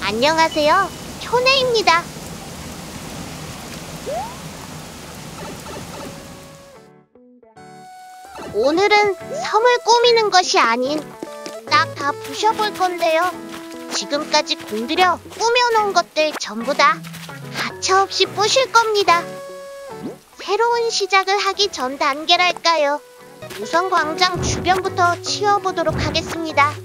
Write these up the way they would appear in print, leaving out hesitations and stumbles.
안녕하세요. 효네입니다. 오늘은 섬을 꾸미는 것이 아닌 딱 다 부셔볼 건데요. 지금까지 공들여 꾸며놓은 것들 전부 다 하차없이 부실 겁니다. 새로운 시작을 하기 전 단계랄까요. 우선 광장 주변부터 치워보도록 하겠습니다.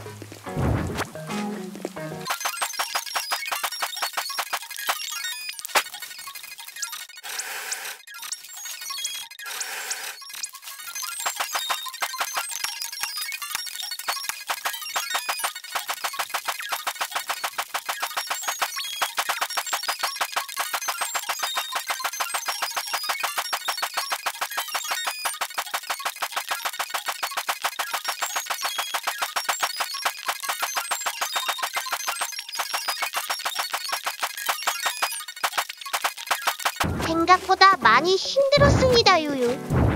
생각보다 많이 힘들었습니다, 유유.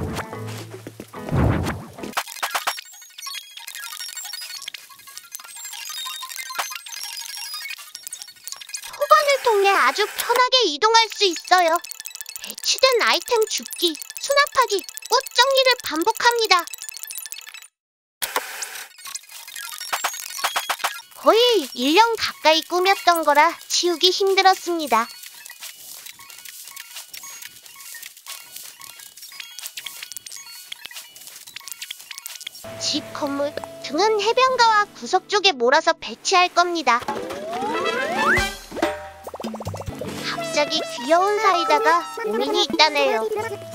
토반을 통해 아주 편하게 이동할 수 있어요. 배치된 아이템 줍기, 수납하기, 꽃 정리를 반복합니다. 거의 1년 가까이 꾸몄던 거라 치우기 힘들었습니다. 집 건물 등은 해변가와 구석 쪽에 몰아서 배치할 겁니다. 갑자기 귀여운 사이다가 고민이 있다네요.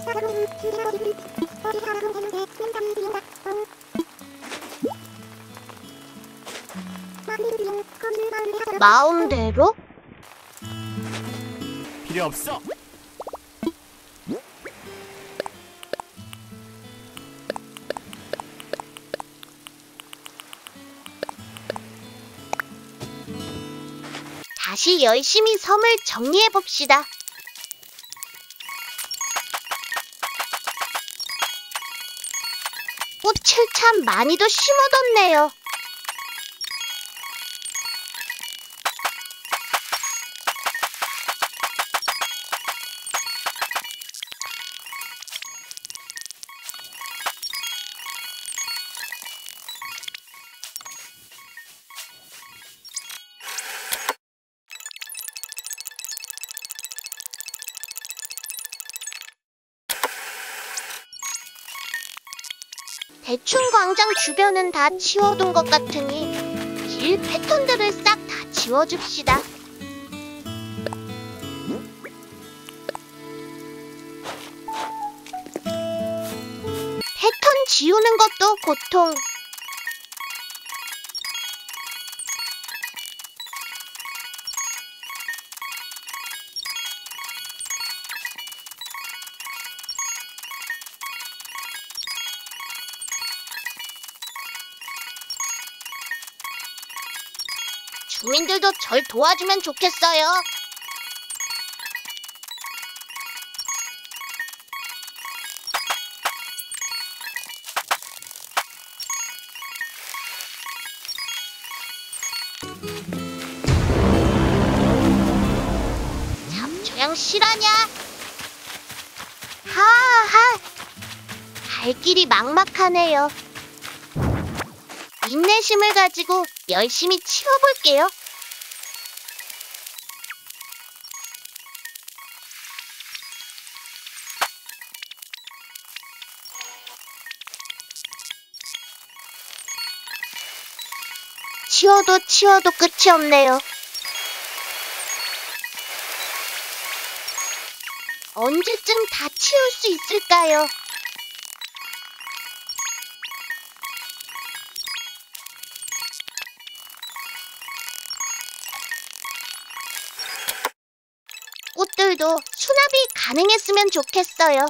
마음대로? 필요 없어. 다시 열심히 섬을 정리해봅시다. 꽃을 참 많이도 심어뒀네요. 대충 광장 주변은 다 치워둔 것 같으니 길 패턴들을 싹 다 지워줍시다. 패턴 지우는 것도 고통. 주민들도 절 도와주면 좋겠어요. 잡초양 실하냐? 하하, 갈 길이 막막하네요. 인내심을 가지고 열심히 치워볼게요. 치워도 끝이 없네요. 언제쯤 다 치울 수 있을까요? 꽃들도 수납이 가능했으면 좋겠어요.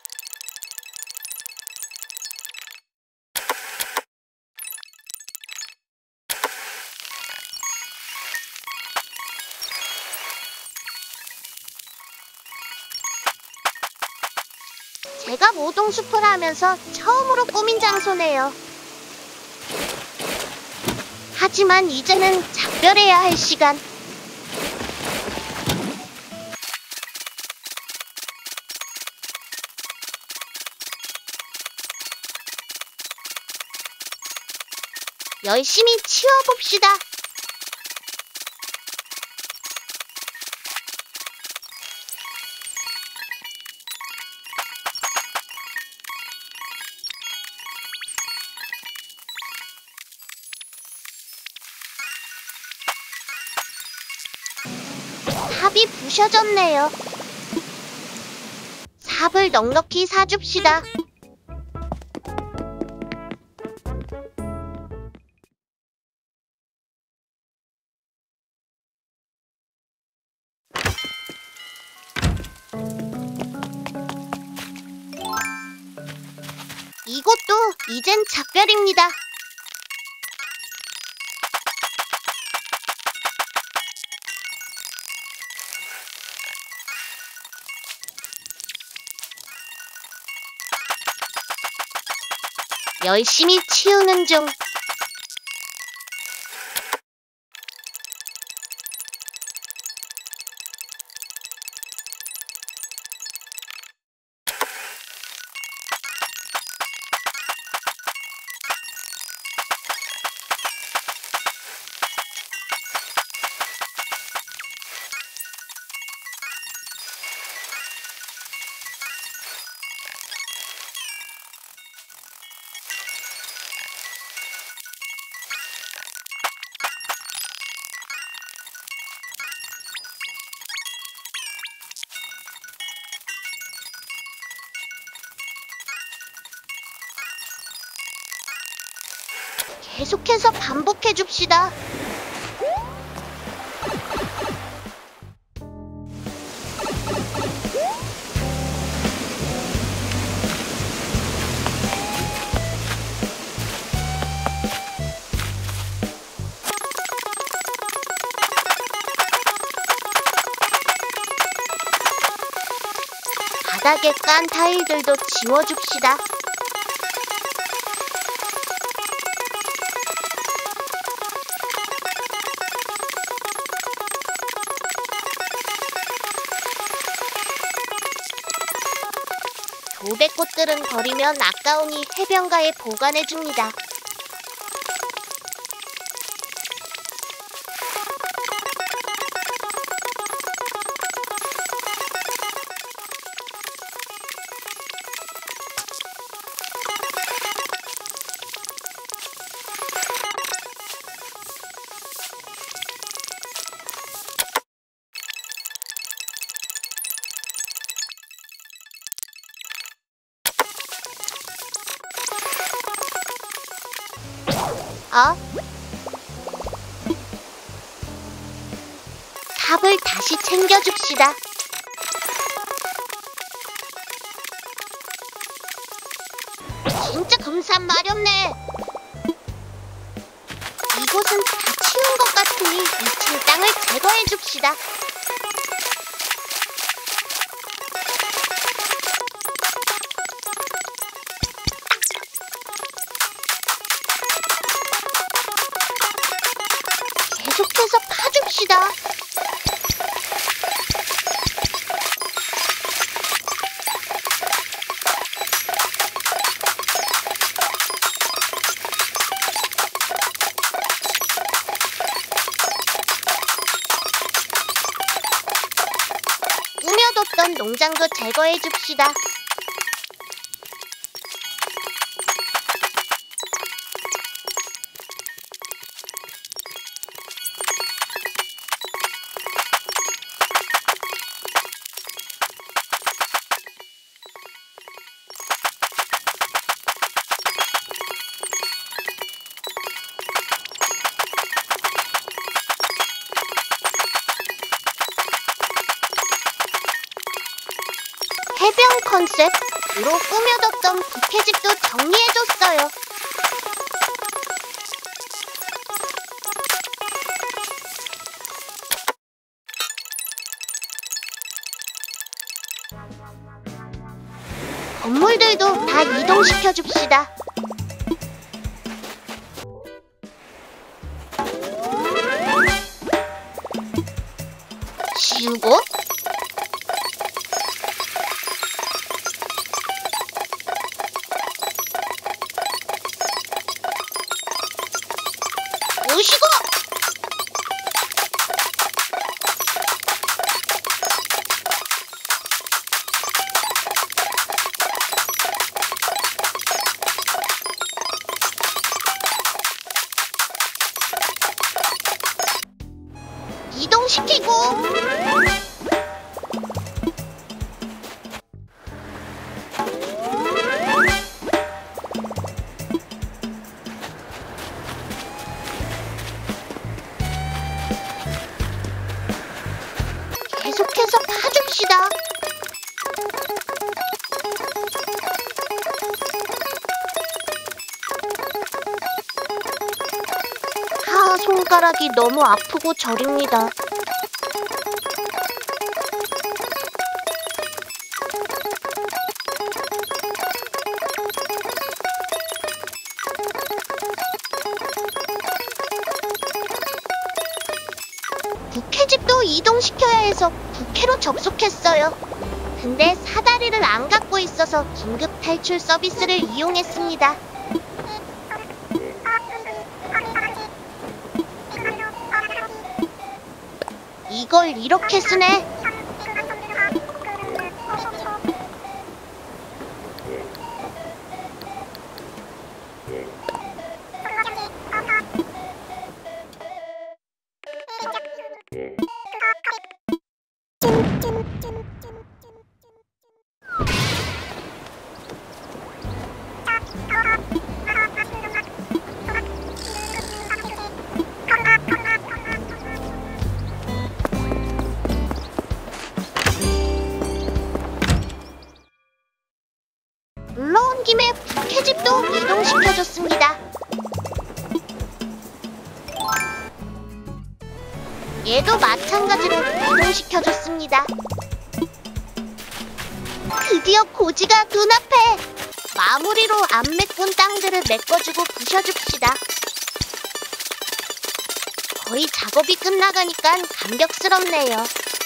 제가 모동숲을 하면서 처음으로 꾸민 장소네요. 하지만 이제는 작별해야 할 시간. 열심히 치워봅시다. 삽이 부셔졌네요. 삽을 넉넉히 사줍시다. 이곳도 이젠 작별입니다. 열심히 치우는 중. 계속해서 반복해줍시다. 바닥에 깐 타일들도 지워줍시다. 도배꽃들은 버리면 아까우니 해변가에 보관해줍니다. 삽을 다시 챙겨줍시다. 진짜 금산 마렵네. 이곳은 다 치운 것 같으니 2층 땅을 제거해줍시다. 계속해서 파줍시다. 꾸며뒀던 농장도 제거해줍시다. 해변 컨셉으로 꾸며뒀던 부캐집도 정리해줬어요. 건물들도 다 이동시켜줍시다. 지우고 이동시키고 계속해서 파줍시다. 손가락이 너무 아프고 저립니다. 부캐집도 이동시켜야 해서 부캐로 접속했어요. 근데 사다리를 안 갖고 있어서 긴급 탈출 서비스를 이용했습니다. 이걸 이렇게 쓰네. 올라온 김에 부캐집도 이동시켜줬습니다. 얘도 마찬가지로 이동시켜줬습니다. 드디어 고지가 눈앞에! 마무리로 안 메꾼 땅들을 메꿔주고 부셔줍시다. 거의 작업이 끝나가니까 감격스럽네요.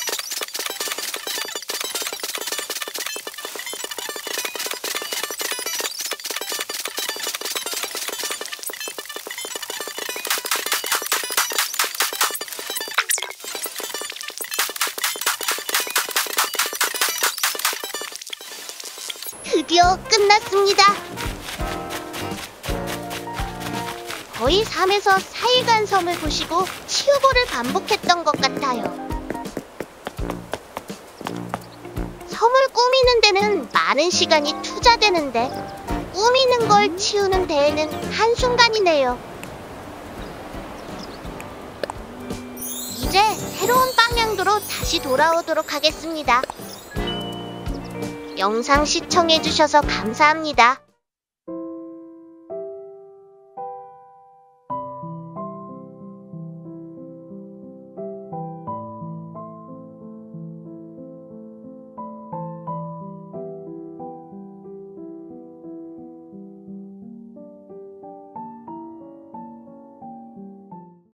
드디어 끝났습니다. 거의 3에서 4일간 섬을 보시고 치우고를 반복했던 것 같아요. 섬을 꾸미는 데는 많은 시간이 투자되는데 꾸미는 걸 치우는 데에는 한순간이네요. 이제 새로운 방향도로 다시 돌아오도록 하겠습니다. 영상 시청해주셔서 감사합니다.